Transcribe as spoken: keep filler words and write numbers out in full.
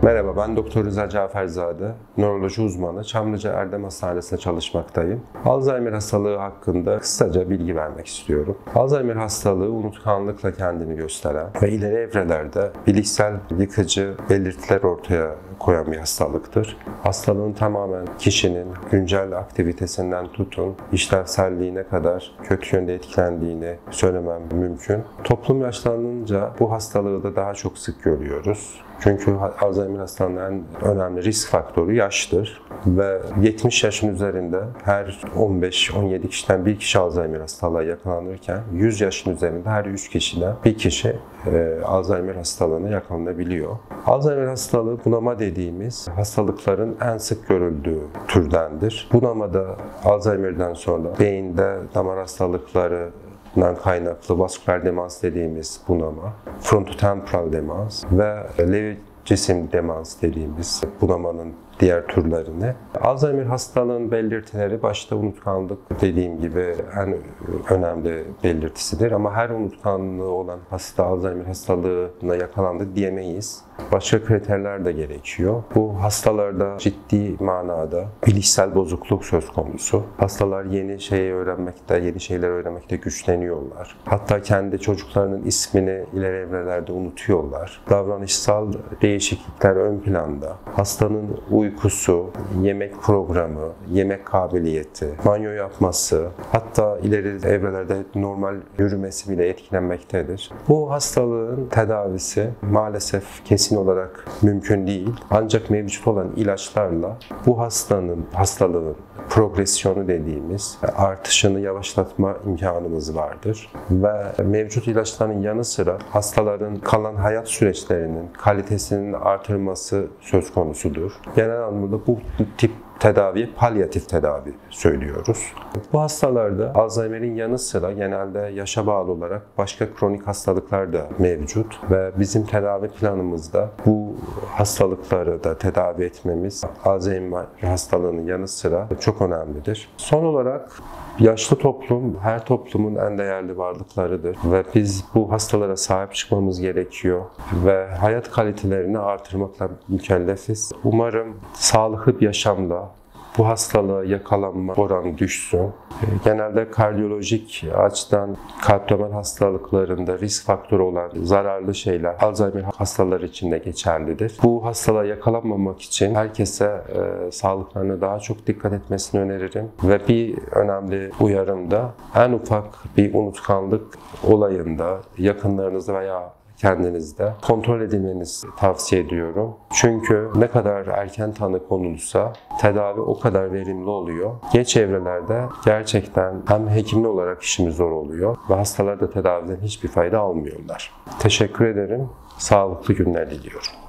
Merhaba, ben Doktor Rıza Caferzade, nöroloji uzmanı, Çamlıca Erdem Hastanesi'nde çalışmaktayım. Alzheimer hastalığı hakkında kısaca bilgi vermek istiyorum. Alzheimer hastalığı unutkanlıkla kendini gösteren ve ileri evrelerde bilişsel yıkıcı belirtiler ortaya koyan bir hastalıktır. Hastalığın tamamen kişinin güncel aktivitesinden tutun, işlevselliğine kadar kötü yönde etkilendiğini söylemem mümkün. Toplum yaşlanınca bu hastalığı da daha çok sık görüyoruz. Çünkü Alzheimer hastalığının en önemli risk faktörü yaştır ve yetmiş yaşın üzerinde her on beş on yedi kişiden bir kişi Alzheimer hastalığına yakalanırken yüz yaşın üzerinde her yüz kişiden bir kişi e, Alzheimer hastalığına yakalanabiliyor. Alzheimer hastalığı bunama dediğimiz hastalıkların en sık görüldüğü türdendir. Bunamada Alzheimer'den sonra beyinde damar hastalıkları kaynaklı vasküler demans dediğimiz bunama, frontotemporal demans ve Lewy cisim demans dediğimiz bunamanın diğer türlerini. Alzheimer hastalığının belirtileri başta unutkanlık dediğim gibi en önemli belirtisidir ama her unutkanlığı olan hasta Alzheimer hastalığına yakalandı diyemeyiz. Başka kriterler de gerekiyor. Bu hastalarda ciddi manada bilişsel bozukluk söz konusu. Hastalar yeni şeyi öğrenmekte, yeni şeyler öğrenmekte güçleniyorlar. Hatta kendi çocuklarının ismini ileri evrelerde unutuyorlar. Davranışsal değişiklikler ön planda. Hastanın uykusu, yemek programı, yemek kabiliyeti, banyo yapması, hatta ileri evrelerde normal yürümesi bile etkilenmektedir. Bu hastalığın tedavisi maalesef kesin olarak mümkün değil. Ancak mevcut olan ilaçlarla bu hastanın, hastalığın progresyonu dediğimiz artışını yavaşlatma imkanımız vardır. Ve mevcut ilaçların yanı sıra hastaların kalan hayat süreçlerinin kalitesinin artırması söz konusudur. Genel anlamda bu tip tedavi, palyatif tedavi söylüyoruz. Bu hastalarda Alzheimer'in yanı sıra genelde yaşa bağlı olarak başka kronik hastalıklar da mevcut ve bizim tedavi planımızda bu hastalıkları da tedavi etmemiz Alzheimer hastalığının yanı sıra çok önemlidir. Son olarak yaşlı toplum her toplumun en değerli varlıklarıdır ve biz bu hastalara sahip çıkmamız gerekiyor ve hayat kalitelerini artırmakla mükellefiz. Umarım sağlıklı bir yaşamla bu hastalığa yakalanma oranı düşsün. Genelde kardiyolojik açıdan kalp damar hastalıklarında risk faktörü olan zararlı şeyler Alzheimer hastaları için de geçerlidir. Bu hastalığa yakalanmamak için herkese e, sağlıklarına daha çok dikkat etmesini öneririm. Ve bir önemli uyarım da en ufak bir unutkanlık olayında yakınlarınızda veya kendinizde kontrol edilmenizi tavsiye ediyorum. Çünkü ne kadar erken tanı konulursa tedavi o kadar verimli oluyor. Geç evrelerde gerçekten hem hekimli olarak işimiz zor oluyor ve hastalar da tedaviden hiçbir fayda almıyorlar. Teşekkür ederim. Sağlıklı günler diliyorum.